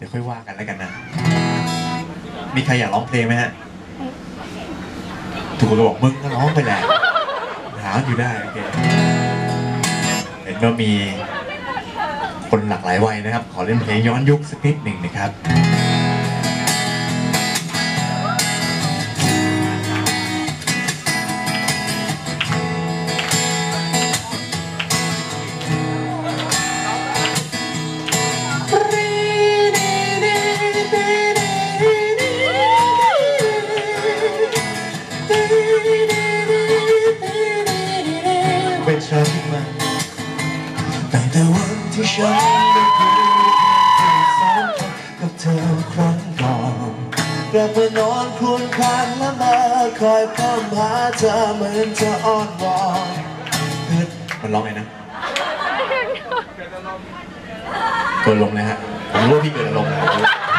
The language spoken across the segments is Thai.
ดี๋ยวค่อยว่ากันแล้วกันนะมีใครอยากร้องเพลงไหมฮะทุกคนก็บอกมึงก็ร้องไปแหละหาอยู่ได้โอเคเห็นว่ามีคนหลากหลายวัยนะครับขอเล่นเพลงย้อนยุคสักนิดหนึ่งนะครับเป็นฉันมาตั้งแต่วันที่ฉันได้พบกับเธอครั้งก่อนกลับมานอนครวญครางและมาคอยพร่ำหาเธอเหมือนจะอ้อนวอนมันร้องไงนะเกิดลมเลยฮะผมรู้ว่าพี่เกิดอารมณ์นะ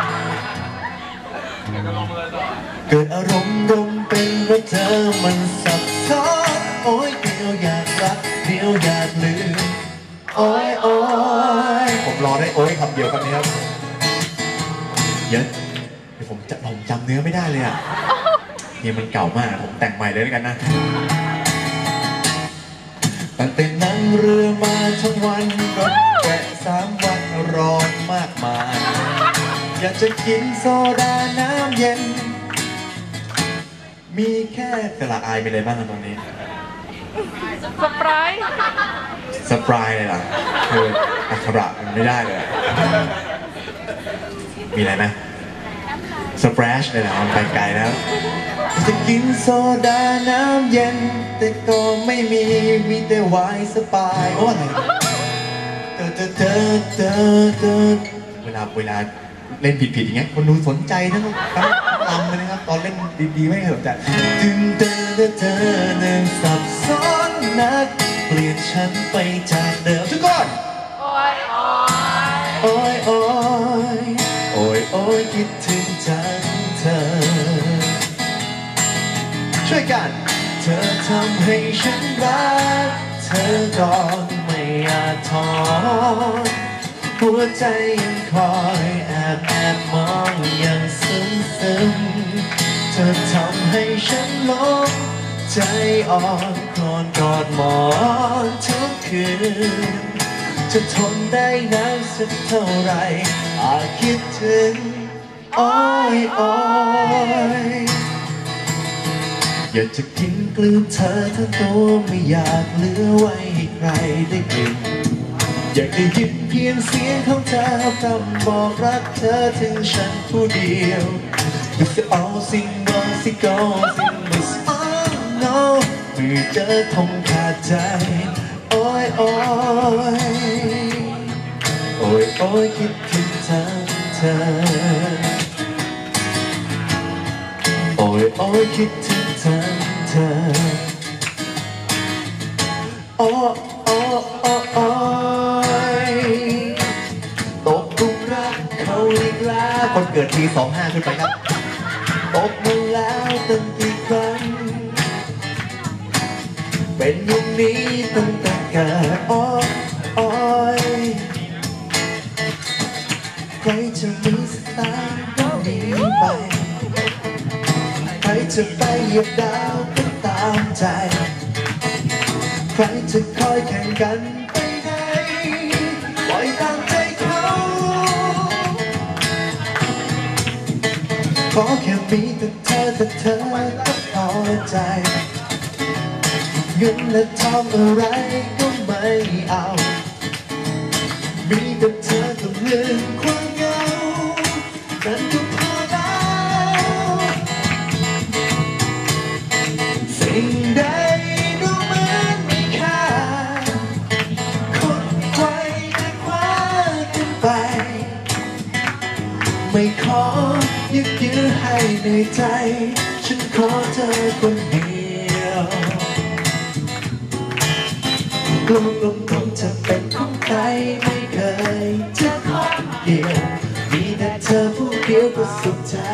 เกิดอารมณ์เป็นเพราะเธอมันสับสนโอ้ยเดียวอยากรักเดียวอยากลืมโอ้ยโอ้ยผมรอได้โอ้ยคำเดียวคำนี้ครับเดี๋ยวผมจำเนื้อไม่ได้เลยอ่ะเนี่ยมันเก่ามากผมแต่งใหม่เลยแล้วกันนะตั้งแต่นั่งเรือมาทั้งวันรถแวะ3 วันร้อนมากมายอยากจะกินโซดาน้ำเย็นมีแค่กระอายไปเลยบ้างตอนนี้สปรายเลยล่ะคืออักขระมันไม่ได้เลยมีอะไรไหมสเปรชเลยนะมันไปไกลแล้วจะกินโซดาน้ำเย็นแต่ก็ไม่มีแต่ไวน์สปายโอ้อะไรเวลาเล่นผิดอย่างเงี้ยคนดูสนใจทั้งลำเลยนะครับตอนเล่นดีๆไม่สนใจถึงเธอเนี่ยสับสนนักเปลี่ยนฉันไปจากเดิมทุกคนโอ้ยโอ้ยโอ้ยโอ้ยโอ้ยคิดถึงจังเธอช่วยกันเธอทำให้ฉันรักเธอก่อนไม่อาจถอนหัวใจยังคอยแอบมองอย่างซึ้งเธอทำให้ฉันหลงใจอ่อนนอนกอดหมอนทุกคืนจะทนได้นานสักเท่าไรอาจคิดถึงโอ้ยโอ้ยอยากจะกินกลืนเธอทั้งตัวไม่อยากเหลือไว้ให้ใครได้กลิ่นอยากได้ยินเพียงเสียงของเธอพร่ำบอกรักเธอถึงฉันผู้เดียว If you all sing one sing go sing this oh no เมื่อเจอคงขาดใจโอ้ยโอ้ยโอ้ยโอ้ยคิดถึงเธอโอ้ยโอ้ยคิดถึงเธอโอ้โอ้โอ้โอ้ตกลุมรักเขาอีกแล้วคนเกิดปี25ขึ้นไปครับตกมาแล้วตั้งกี่ครั้งเป็นอย่างนี้ตั้งแต่เกิดโอ้ยโอ้ยใครจะมีสตางค์ก็หนีไปใครจะไปเหยียบดาวก็ตามใจใครจะคอยแข่งกันไปไหนปล่อยตามใจเขาขอแค่มีแต่เธอก็พอใจเงินและทองอะไรก็ไม่เอามีแต่เธอกับเรื่องความเหงานั้นก็พอแล้วสิ่งใดดูเหมือนไม่ค่าคนไว้แต่คว้ากันไปไม่ขอยึดยื้อให้ในใจฉันขอเธอคนเดียวกลมจะเป็นของใครไม่เคยจะขอเดียวมีแต่เธอผู้เดียวก็สุขใจ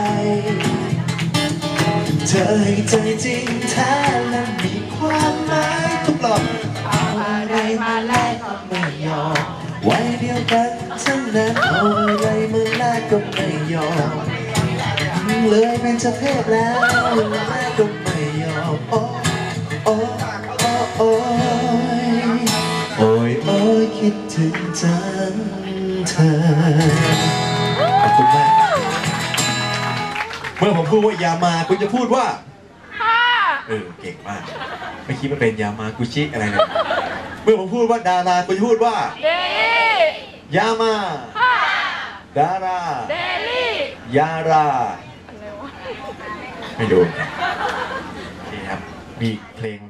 เธอให้ใจจริงแท้และมีความหมายทุกหลอกเอาอะไรมาแลกก็ไม่ยอมไว้เดียวกันทั้งนั้นเอาอะไรมาแลกก็ไม่ยอมเลยเป็นเจ้าเพศแล้วแม่ก็ไม่ยอมโอ้โอ้โอ้โอ้โอ้ยโอ้ยคิดถึงจังเธอขอบคุณมากเมื่อผมพูดว่าอย่ามาคุณจะพูดว่าเก่งมากไม่คิดว่าเป็นยามากุชิอะไรเลยเมื่อผมพูดว่าดาราคุณจะพูดว่าเดลี่ยามาดาราเดลี่ยาราไม่ดูนี่ครับมีเพลง